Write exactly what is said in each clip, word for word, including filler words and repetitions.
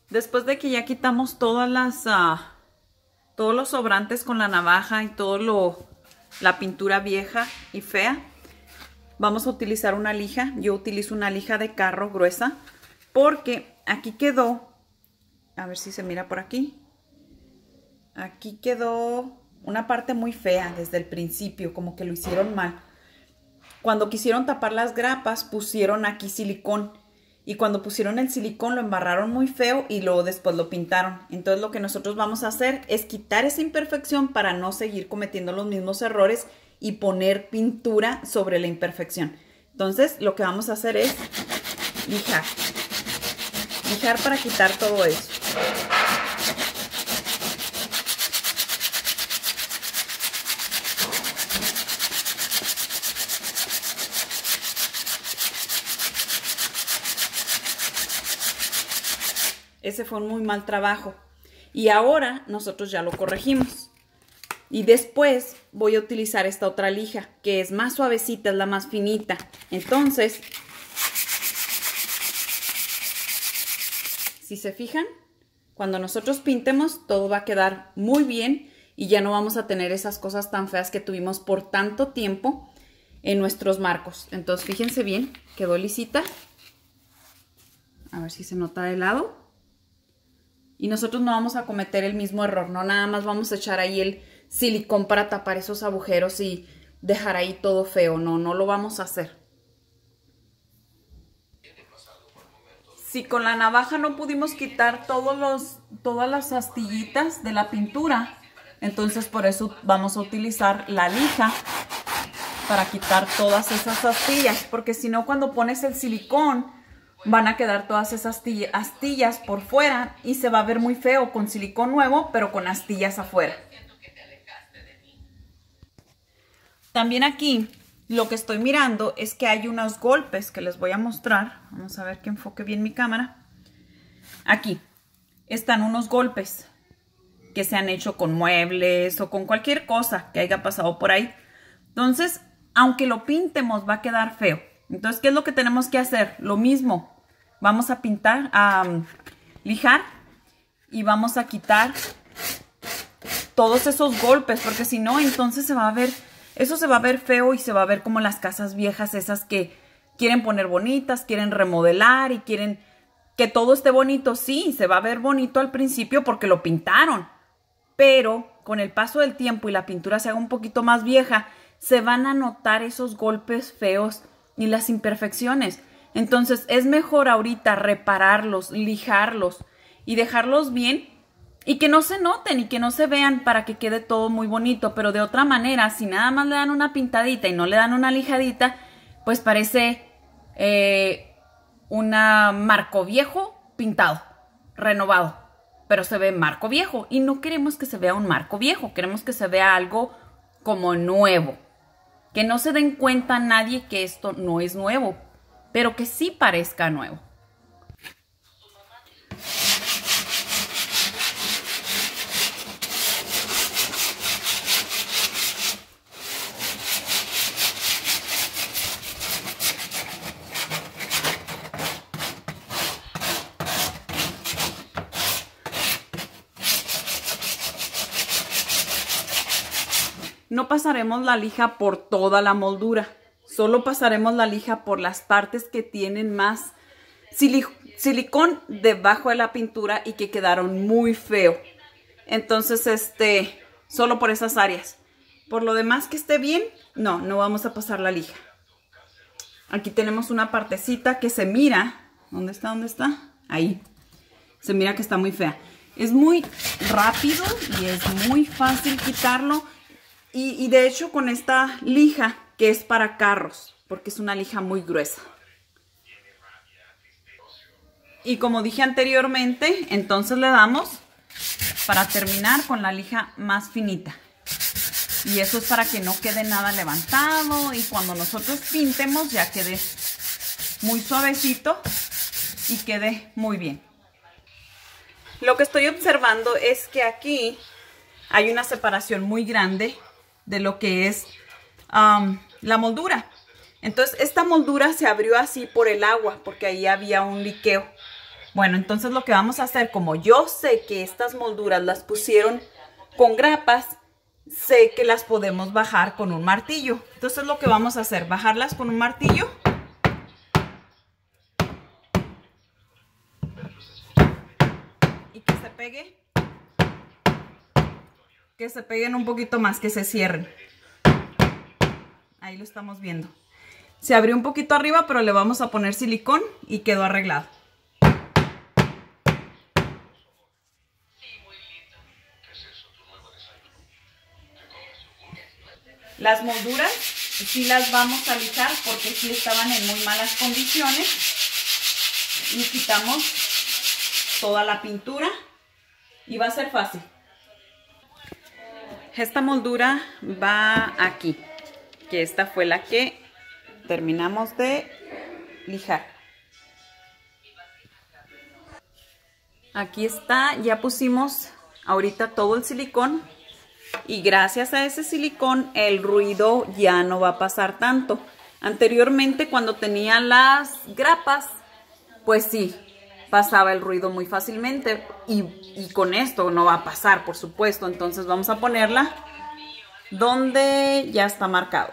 Después de que ya quitamos todas las, uh, todos los sobrantes con la navaja y todo lo, la pintura vieja y fea, vamos a utilizar una lija. Yo utilizo una lija de carro gruesa porque aquí quedó, a ver si se mira por aquí, aquí quedó una parte muy fea desde el principio, como que lo hicieron mal. Cuando quisieron tapar las grapas pusieron aquí silicón. Y cuando pusieron el silicón lo embarraron muy feo y luego después lo pintaron. Entonces lo que nosotros vamos a hacer es quitar esa imperfección para no seguir cometiendo los mismos errores y poner pintura sobre la imperfección. Entonces lo que vamos a hacer es lijar. Lijar para quitar todo eso. Ese fue un muy mal trabajo y ahora nosotros ya lo corregimos. Y después voy a utilizar esta otra lija que es más suavecita, es la más finita. Entonces, si se fijan, cuando nosotros pintemos todo va a quedar muy bien y ya no vamos a tener esas cosas tan feas que tuvimos por tanto tiempo en nuestros marcos. Entonces fíjense bien, quedó lisita. A ver si se nota de lado. Y nosotros no vamos a cometer el mismo error, no nada más vamos a echar ahí el silicón para tapar esos agujeros y dejar ahí todo feo. No, no lo vamos a hacer. Si con la navaja no pudimos quitar todos los, todas las astillitas de la pintura, entonces por eso vamos a utilizar la lija para quitar todas esas astillas. Porque si no, cuando pones el silicón van a quedar todas esas astillas por fuera y se va a ver muy feo con silicón nuevo, pero con astillas afuera. También aquí lo que estoy mirando es que hay unos golpes que les voy a mostrar. Vamos a ver que enfoque bien mi cámara. Aquí están unos golpes que se han hecho con muebles o con cualquier cosa que haya pasado por ahí. Entonces, aunque lo pintemos, va a quedar feo. Entonces, ¿qué es lo que tenemos que hacer? Lo mismo, vamos a pintar, a um, lijar y vamos a quitar todos esos golpes, porque si no, entonces se va a ver, eso se va a ver feo y se va a ver como las casas viejas esas que quieren poner bonitas, quieren remodelar y quieren que todo esté bonito. Sí, se va a ver bonito al principio porque lo pintaron, pero con el paso del tiempo y la pintura se haga un poquito más vieja, se van a notar esos golpes feos y las imperfecciones. Entonces es mejor ahorita repararlos, lijarlos y dejarlos bien y que no se noten y que no se vean para que quede todo muy bonito. Pero de otra manera, si nada más le dan una pintadita y no le dan una lijadita, pues parece eh, un marco viejo pintado, renovado, pero se ve marco viejo y no queremos que se vea un marco viejo, queremos que se vea algo como nuevo. Que no se den cuenta nadie que esto no es nuevo, pero que sí parezca nuevo. No pasaremos la lija por toda la moldura, solo pasaremos la lija por las partes que tienen más silicón debajo de la pintura y que quedaron muy feo. Entonces, este, solo por esas áreas. Por lo demás que esté bien, no, no vamos a pasar la lija. Aquí tenemos una partecita que se mira. ¿Dónde está? ¿Dónde está? Ahí. Se mira que está muy fea. Es muy rápido y es muy fácil quitarlo. Y, y de hecho con esta lija que es para carros, porque es una lija muy gruesa. Y como dije anteriormente, entonces le damos para terminar con la lija más finita. Y eso es para que no quede nada levantado y cuando nosotros pintemos ya quede muy suavecito y quede muy bien. Lo que estoy observando es que aquí hay una separación muy grande de lo que es um, la moldura. Entonces esta moldura se abrió así por el agua porque ahí había un liqueo Bueno, entonces lo que vamos a hacer, como yo sé que estas molduras las pusieron con grapas, sé que las podemos bajar con un martillo. Entonces lo que vamos a hacer, bajarlas con un martillo. Y que se pegue. Que se peguen un poquito más, que se cierren. Ahí lo estamos viendo. Se abrió un poquito arriba, pero le vamos a poner silicón y quedó arreglado. Las molduras sí las vamos a lijar porque sí estaban en muy malas condiciones. Y quitamos toda la pintura y va a ser fácil. Esta moldura va aquí, que esta fue la que terminamos de lijar. Aquí está, ya pusimos ahorita todo el silicón. Y gracias a ese silicón el ruido ya no va a pasar tanto. Anteriormente cuando tenía las grapas, pues sí, pasaba el ruido muy fácilmente. Y, y con esto no va a pasar, por supuesto. Entonces vamos a ponerla donde ya está marcado.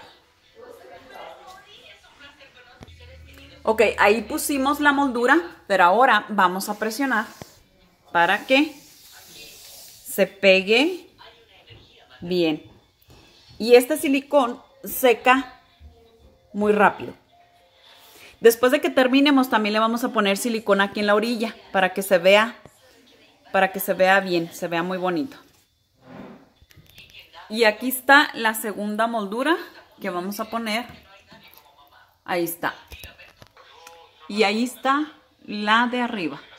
Ok, ahí pusimos la moldura, pero ahora vamos a presionar para que se pegue bien. Y este silicón seca muy rápido. Después de que terminemos también le vamos a poner silicón aquí en la orilla para que se vea, para que se vea bien, se vea muy bonito. Y aquí está la segunda moldura que vamos a poner. Ahí está. Y ahí está la de arriba.